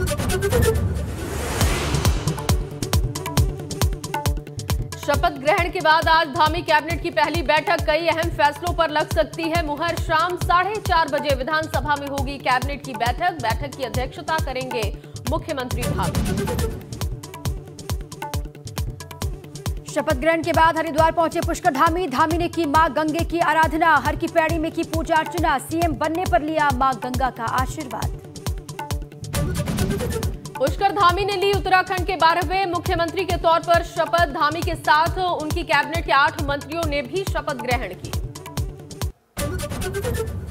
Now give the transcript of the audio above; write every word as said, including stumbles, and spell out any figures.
शपथ ग्रहण के बाद आज धामी कैबिनेट की पहली बैठक, कई अहम फैसलों पर लग सकती है मुहर। शाम साढ़े चार बजे विधानसभा में होगी कैबिनेट की बैठक। बैठक की अध्यक्षता करेंगे मुख्यमंत्री धामी। शपथ ग्रहण के बाद हरिद्वार पहुंचे पुष्कर धामी। धामी ने की मां गंगे की आराधना, हर की पैड़ी में की पूजा अर्चना। सीएम बनने पर लिया मां गंगा का आशीर्वाद। पुष्कर धामी ने ली उत्तराखंड के बारहवें मुख्यमंत्री के तौर पर शपथ। धामी के साथ उनकी कैबिनेट के आठ मंत्रियों ने भी शपथ ग्रहण की।